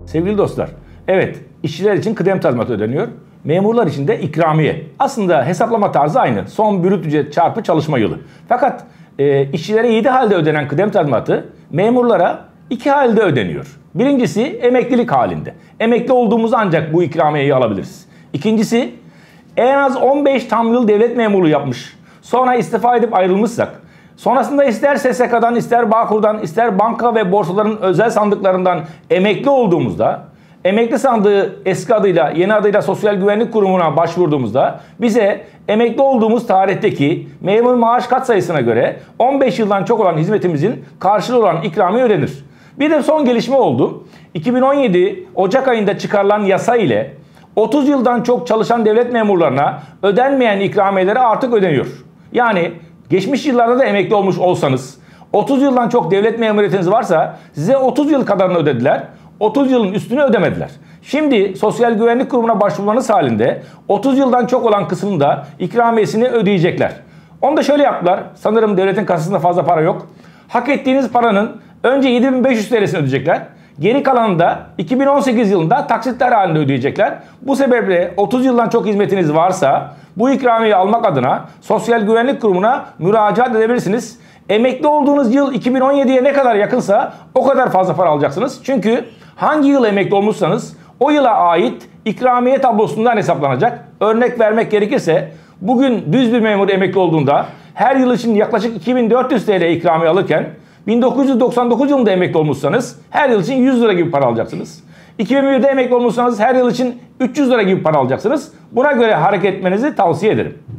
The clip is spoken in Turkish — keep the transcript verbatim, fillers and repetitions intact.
Sevgili dostlar, evet, işçiler için kıdem tazminatı ödeniyor. Memurlar için de ikramiye. Aslında hesaplama tarzı aynı. Son brüt ücret çarpı çalışma yılı. Fakat e, işçilere yedi halde ödenen kıdem tazminatı memurlara iki halde ödeniyor. Birincisi emeklilik halinde. Emekli olduğumuzda ancak bu ikramiyeyi alabiliriz. İkincisi en az on beş tam yıl devlet memurluğu yapmış, sonra istifa edip ayrılmışsak, sonrasında ister S S K'dan, ister Bağkur'dan, ister banka ve borsaların özel sandıklarından emekli olduğumuzda, emekli sandığı eski adıyla, yeni adıyla Sosyal Güvenlik Kurumu'na başvurduğumuzda bize emekli olduğumuz tarihteki memur maaş katsayısına göre on beş yıldan çok olan hizmetimizin karşılığı olan ikramiye ödenir. Bir de son gelişme oldu. iki bin on yedi Ocak ayında çıkarılan yasa ile otuz yıldan çok çalışan devlet memurlarına ödenmeyen ikramiyeleri artık ödeniyor. Yani geçmiş yıllarda da emekli olmuş olsanız, otuz yıldan çok devlet memuriyetiniz varsa size otuz yıl kadarını ödediler, otuz yılın üstünü ödemediler. Şimdi Sosyal Güvenlik Kurumu'na başvurmanız halinde otuz yıldan çok olan kısmında ikramiyesini ödeyecekler. Onu da şöyle yaptılar. Sanırım devletin kasasında fazla para yok. Hak ettiğiniz paranın önce yedi bin beş yüz T L'sini ödeyecekler. Geri kalanını da iki bin on sekiz yılında taksitler halinde ödeyecekler. Bu sebeple otuz yıldan çok hizmetiniz varsa bu ikramiyeyi almak adına Sosyal Güvenlik Kurumu'na müracaat edebilirsiniz. Emekli olduğunuz yıl iki bin on yediye ne kadar yakınsa o kadar fazla para alacaksınız. Çünkü hangi yıl emekli olmuşsanız o yıla ait ikramiye tablosundan hesaplanacak. Örnek vermek gerekirse bugün düz bir memur emekli olduğunda her yıl için yaklaşık iki bin dört yüz T L ikramiye alırken bin dokuz yüz doksan dokuz yılında emekli olmuşsanız her yıl için yüz lira gibi para alacaksınız. iki bin birde emekli olmuşsanız her yıl için üç yüz lira gibi para alacaksınız. Buna göre hareket etmenizi tavsiye ederim.